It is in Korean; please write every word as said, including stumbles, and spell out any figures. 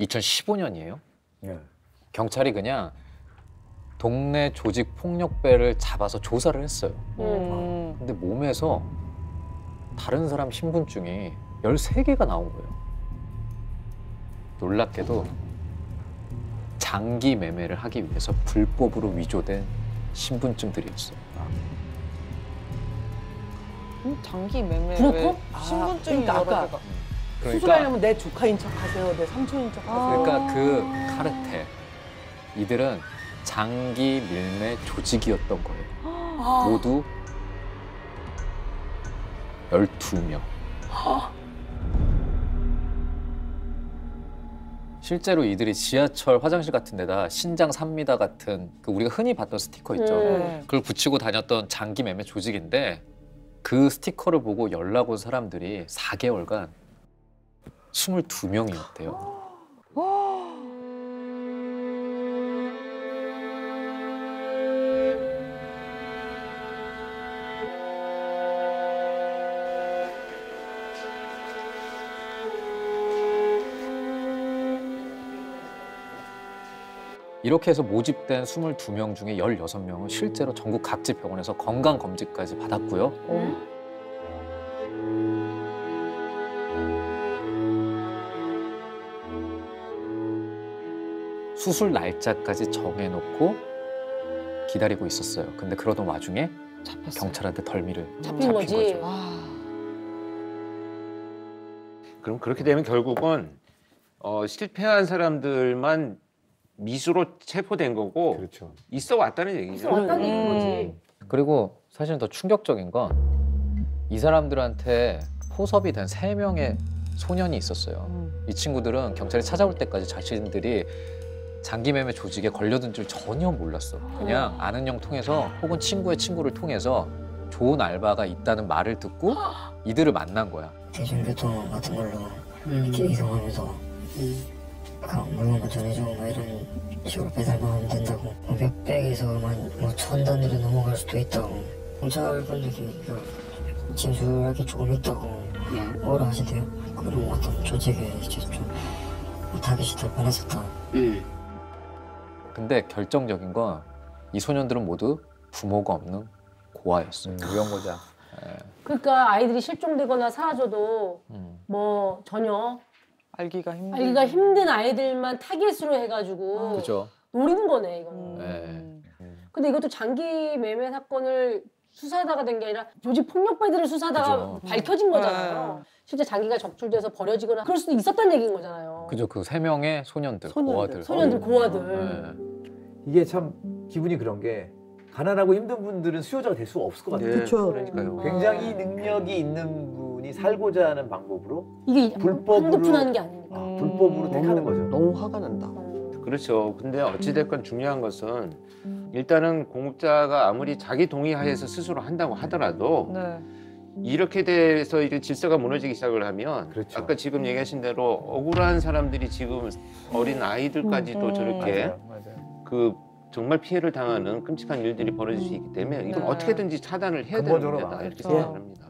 이천십오 년이에요. 네. 경찰이 그냥 동네 조직 폭력배를 잡아서 조사를 했어요. 음. 근데 몸에서 다른 사람 신분증이 열세 개가 나온 거예요. 놀랍게도 장기 매매를 하기 위해서 불법으로 위조된 신분증들이었어요. 음, 장기 매매. 브로커? 신분증이 그러니까 여러 아까 개가. 그러니까, 수술하려면 내 조카인 척하세요, 내 삼촌인 척하세요. 그러니까 그 카르텔, 이들은 장기 밀매 조직이었던 거예요. 아. 모두 열두 명. 실제로 이들이 지하철 화장실 같은 데다 신장 삽니다 같은 그 우리가 흔히 봤던 스티커 있죠. 음. 그걸 붙이고 다녔던 장기 매매 조직인데 그 스티커를 보고 연락 온 사람들이 사 개월간 스물두 명이었대요. 이렇게 해서 모집된 스물두 명 중에 열여섯 명은 실제로 전국 각지 병원에서 건강검진까지 받았고요. 수술 날짜까지 정해놓고 기다리고 있었어요. 근데 그러던 와중에 잡혔어요. 경찰한테 덜미를 잡힌 잡힌 거지. 거죠. 아. 그럼 그렇게 되면 결국은 어, 실패한 사람들만 미수로 체포된 거고 그렇죠. 있어 왔다는 얘기죠. 그래서 왔다는 얘기인 음. 거지. 그리고 사실은 더 충격적인 건 이 사람들한테 포섭이 된 세 명의 소년이 있었어요. 음. 이 친구들은 경찰이 찾아올 때까지 자신들이 장기 매매 조직에 걸려든 줄 전혀 몰랐어. 그냥 아는 형 통해서 혹은 친구의 친구를 통해서 좋은 알바가 있다는 말을 듣고 이들을 만난 거야. 대중교통 같은 걸로 이렇게 이동하면서 그 물건만 전해주고 뭐 이런 식으로 배달만 하면 된다고 뭐 몇백에서만 뭐 천 단위로 넘어갈 수도 있다고 경찰분들이 그 진술하기 조금 있다고 뭐라 하시대요. 그런 어떤 조직에 이제 좀 타깃이 될 뻔했었다. 근데 결정적인 건 이 소년들은 모두 부모가 없는 고아였어요. 무용고자. 그러니까 아이들이 실종되거나 사라져도 음. 뭐 전혀 알기가 힘든. 알기가 힘든 아이들만 타겟으로 해가지고 그죠? 노리는 거네 이거는. 음. 근데 이것도 장기 매매 사건을 수사하다가 된 게 아니라 조직 폭력배들을 수사하다가 그죠. 밝혀진 거잖아요. 실제 장기가 적출돼서 버려지거나 그럴 수도 있었다는 얘기인 거잖아요. 그죠? 그 세 명의 소년들, 고아들. 소년들, 고아들. 네. 이게 참 기분이 그런 게 가난하고 힘든 분들은 수요자가 될 수가 없을 것 같아요. 그렇죠. 그러니까요. 굉장히 능력이 있는 분이 살고자 하는 방법으로 이게 불법으로- 한두 푼 하는 게 아니니까. 음. 불법으로 택하는 거죠. 너무 화가 난다. 그렇죠. 근데 어찌됐건 중요한 것은 일단은 공급자가 아무리 자기 동의하에서 스스로 한다고 하더라도 네. 이렇게 돼서 이제 질서가 무너지기 시작을 하면 그렇죠. 아까 지금 얘기하신 대로 억울한 사람들이 지금 어린 아이들까지도 음. 저렇게 맞아요, 맞아요. 그 정말 피해를 당하는 끔찍한 일들이 벌어질 수 있기 때문에 이건 네. 어떻게든지 차단을 해야 되는 근본적으로 문제다 이렇게 막아야죠. 생각을 합니다.